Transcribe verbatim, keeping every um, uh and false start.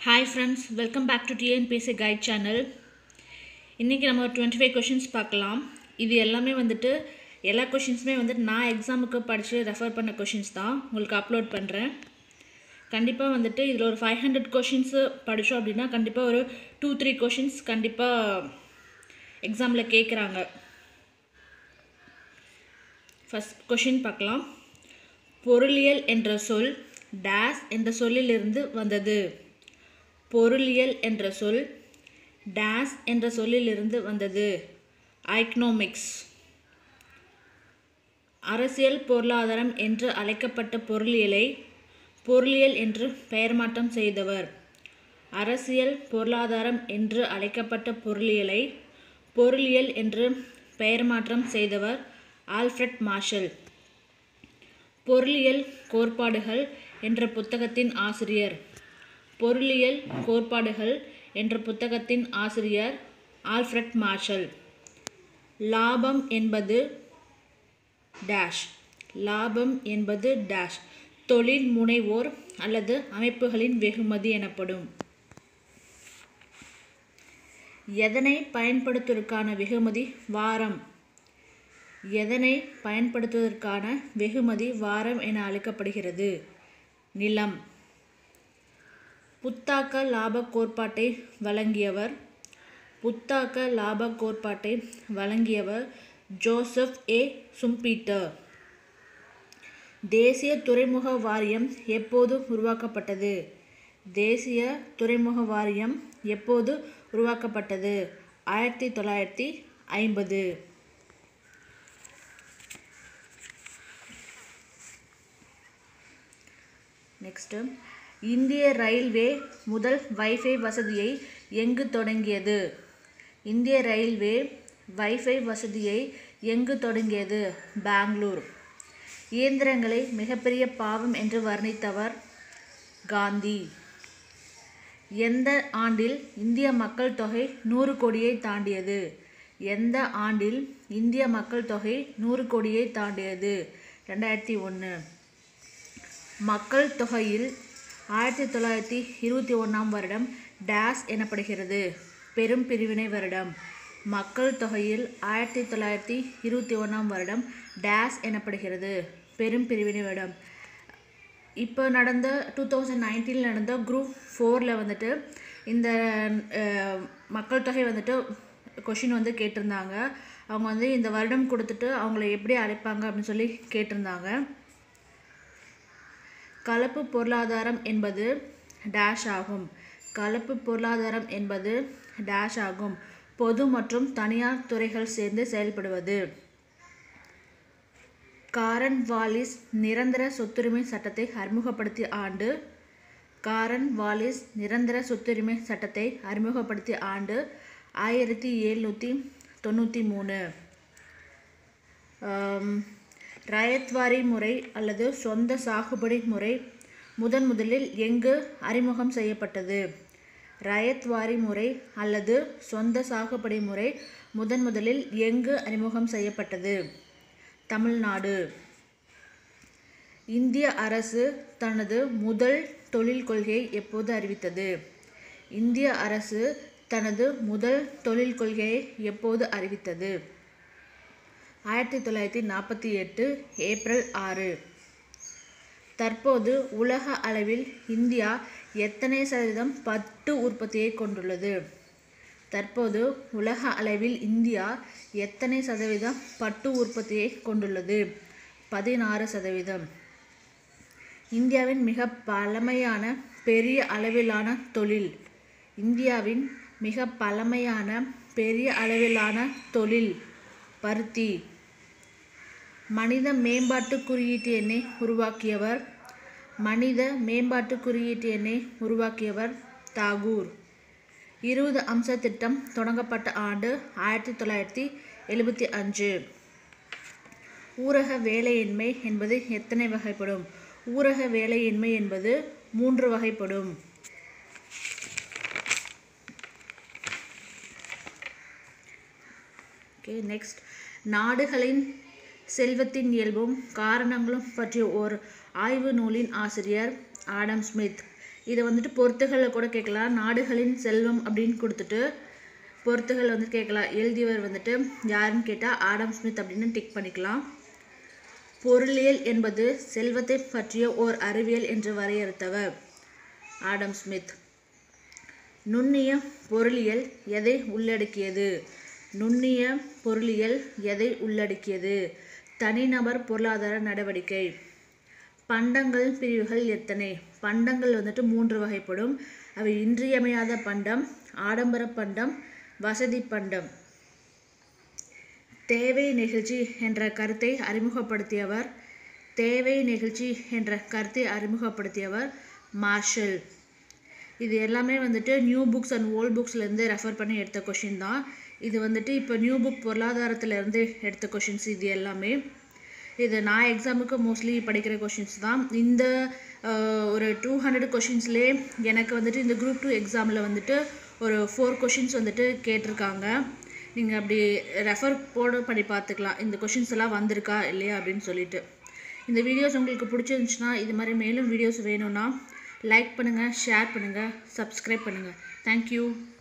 Hi friends, welcome back to T N P S C guide channel. இன்னைக்கு நம்ம twenty-five questions பார்க்கலாம். இது எல்லாமே வந்துட்டு எல்லா क्वेश्चंसமே வந்து நான் எக்ஸாமுக்கு படிச்சு ரெஃபர் பண்ண क्वेश्चंस தான் உங்களுக்கு அப்லோட் பண்றேன். கண்டிப்பா வந்துட்டு இதுல ஒரு five hundred questions படிச்சோம் அப்படினா கண்டிப்பா ஒரு two three questions கண்டிப்பா எக்ஸாம்ல கேக்குறாங்க. ஃபர்ஸ்ட் क्वेश्चन பார்க்கலாம். பொருளியல் என்ற சொல் dash என்ற சொல்லிலிருந்து வந்தது. பொருளியல் என்ற சொல் dash என்ற சொல்லிலிருந்து வந்தது. எகனாமிக்ஸ். அரசியல் பொருளாதாரம் என்று அழைக்கப்பட்ட பொருளியலை பொருளியல் என்று பெயர் மாற்றம் செய்தவர். அரசியல் பொருளாதாரம் என்று அழைக்கப்பட்ட பொருளியலை பொருளியல் என்று பெயர் மாற்றம் செய்தவர் ஆல்ஃபிரட் மார்ஷல். பொருளியல் கோட்பாடுகள் என்ற புத்தகத்தின் ஆசிரியர். பொருளியல் கோட்பாடுகள் என்ற புத்தகத்தின் ஆசிரியர் ஆல்ஃபிரட் மார்ஷல். லாபம் என்பது டேஷ். லாபம் என்பது டேஷ். தொழில் முனைவோர் அல்லது அமைப்புகளின் வெகுமதி எனப்படும். எதனை பயன்படுத்துவதற்கான வெகுமதி வாரம். எதனை பயன்படுத்துவதற்கான வெகுமதி வாரம் என அழைக்கப்படுகிறது. நிலம். புத்தாக்க லாப கோட்பாட்டை வழங்கியவர். புத்தாக்க லாப கோட்பாட்டை வழங்கியவர் ஜோசப் ஏ சும்பீட்டர். தேசிய துறைமுக வாரியம் எப்போது உருவாக்கப்பட்டது. தேசிய துறைமுக வாரியம் எப்போது உருவாக்கப்பட்டது. ஆயிரத்தி தொள்ளாயிரத்தி ஐம்பது. நெக்ஸ்ட், இந்திய ரயில்வே முதல் வைஃபை வசதியை எங்கு தொடங்கியது. இந்திய ரயில்வே வைஃபை வசதியை எங்கு தொடங்கியது. பெங்களூர். இயந்திரங்களை மிகப்பெரிய பாவம் என்று வர்ணித்தவர் காந்தி. எந்த ஆண்டில் இந்திய மக்கள் தொகை நூறு கோடியை தாண்டியது. எந்த ஆண்டில் இந்திய மக்கள் தொகை நூறு கோடியை தாண்டியது. ரெண்டாயிரத்தி ஒன்று. மக்கள் தொகையில் ஆயிரத்தி தொள்ளாயிரத்தி இருபத்தி ஒன்றாம் வருடம் டேஸ் எனப்படுகிறது. பெரும் பிரிவினை வருடம். மக்கள் தொகையில் ஆயிரத்தி தொள்ளாயிரத்தி இருபத்தி ஒன்றாம் வருடம் டேஸ் எனப்படுகிறது. பெரும் பிரிவினை வருடம். இப்போ நடந்த டூ தௌசண்ட் நைன்டீனில் நடந்த குரூப் ஃபோரில் வந்துட்டு இந்த மக்கள் தொகை வந்துட்டு கொஷின் வந்து கேட்டிருந்தாங்க. அவங்க வந்து இந்த வருடம் கொடுத்துட்டு அவங்கள எப்படி அழைப்பாங்க அப்படின்னு சொல்லி கேட்டிருந்தாங்க. கலப்பு பொருளாதாரம் என்பது டேஷ் ஆகும். கலப்பு பொருளாதாரம் என்பது டேஷ் ஆகும். பொது மற்றும் தனியார் துறைகள் சேர்ந்து செயல்படுவது. காரன் வாலிஸ் நிரந்தர சொத்துரிமை சட்டத்தை அறிமுகப்படுத்திய ஆண்டு. காரன் வாலிஸ் நிரந்தர சொத்துரிமை சட்டத்தை அறிமுகப்படுத்திய ஆண்டு ஆயிரத்தி எழுநூற்றி தொண்ணூற்றி மூணு. ரயத்வாரி முறை அல்லது சொந்த சாகுபடி முறை முதன் முதலில் எங்கு அறிமுகம் செய்யப்பட்டது. ரயத்வாரி முறை அல்லது சொந்த சாகுபடி முறை முதன் முதலில் எங்கு அறிமுகம் செய்யப்பட்டது. தமிழ்நாடு. இந்திய அரசு தனது முதல் தொழில் கொள்கையை எப்போது அறிவித்தது. இந்திய அரசு தனது முதல் தொழில் கொள்கையை எப்போது அறிவித்தது. ஆயிரத்தி தொள்ளாயிரத்தி நாற்பத்தி எட்டு ஏப்ரல் ஆறு. தற்போது உலக அளவில் இந்தியா எத்தனை சதவீதம் பட்டு உற்பத்தியை கொண்டுள்ளது. தற்போது உலக அளவில் இந்தியா எத்தனை சதவீதம் பட்டு உற்பத்தியை கொண்டுள்ளது. பதினாறு சதவீதம். இந்தியாவின் மிக பழமையான பெரிய அளவிலான தொழில். இந்தியாவின் மிக பழமையான பெரிய அளவிலான தொழில் பருத்தி. மனித மேம்பாட்டு குறியீட்டு எண்ணை உருவாக்கியவர். மனித மேம்பாட்டு குறியீட்டு எண்ணை உருவாக்கியவர் தாகூர். இருபது அம்ச திட்டம் தொடங்கப்பட்ட ஆண்டு ஆயிரத்தி தொள்ளாயிரத்தி எழுபத்தி அஞ்சு. ஊரக வேலையின்மை என்பது எத்தனை வகைப்படும். ஊரக வேலையின்மை என்பது மூன்று வகைப்படும். ஓகே, நெக்ஸ்ட், நாடுகளின் செல்வத்தின் இயல்பும் காரணங்களும் பற்றிய ஓர் ஆய்வு நூலின் ஆசிரியர் ஆடம் ஸ்மித். இதை வந்துட்டு பொறுத்துகளை கூட கேட்கலாம். நாடுகளின் செல்வம் அப்படின்னு கொடுத்துட்டு பொறுத்துகள் வந்து கேட்கலாம். எழுதியவர் வந்துட்டு யாருன்னு கேட்டால் ஆடம் ஸ்மித் அப்படின்னு டிக் பண்ணிக்கலாம். பொருளியல் என்பது செல்வத்தை பற்றிய ஓர் அறிவியல் என்று வரையறுத்தவர் ஆடம் ஸ்மித். நுண்ணிய பொருளியல் எதை உள்ளடக்கியது? நுண்ணிய பொருளியல் எதை உள்ளடக்கியது? தனிநபர் பொருளாதார நடவடிக்கை. பண்டங்கள் பிரிவுகள் எத்தனை? பண்டங்கள் வந்துட்டு மூன்று வகைப்படும். அவை இன்றியமையாத பண்டம், ஆடம்பர பண்டம், வசதி பண்டம். தேவை நெகிழ்ச்சி என்ற கருத்தை அறிமுகப்படுத்தியவர் தேவை நெகிழ்ச்சி என்ற கருத்தை அறிமுகப்படுத்தியவர் மார்ஷல். இது எல்லாமே வந்துட்டு நியூ புக்ஸ் அண்ட் ஓல்ட் புக்ஸ்லேருந்து ரெஃபர் பண்ணி எடுத்த கொஷின் தான். இது வந்துட்டு இப்போ நியூ புக் பொருளாதாரத்திலேருந்து எடுத்த கொஷின்ஸ் இது எல்லாமே. இது நான் எக்ஸாமுக்கு மோஸ்ட்லி படிக்கிற கொஷின்ஸ் தான். இந்த ஒரு டூ ஹண்ட்ரட் கொஷின்ஸ்லேயே எனக்கு வந்துட்டு இந்த குரூப் டூ எக்ஸாமில் வந்துட்டு ஒரு ஃபோர் கொஷின்ஸ் வந்துட்டு கேட்டிருக்காங்க. நீங்கள் அப்படி ரெஃபர் போட பண்ணி பார்த்துக்கலாம் இந்த கொஷின்ஸ் எல்லாம் வந்திருக்கா இல்லையா அப்படின்னு சொல்லிட்டு. இந்த வீடியோஸ் உங்களுக்கு பிடிச்சிருந்துச்சுன்னா இது மாதிரி மேலும் வீடியோஸ் வேணும்னா லைக் பண்ணுங்கள், ஷேர் பண்ணுங்கள், சப்ஸ்கிரைப் பண்ணுங்கள். தேங்க்யூ.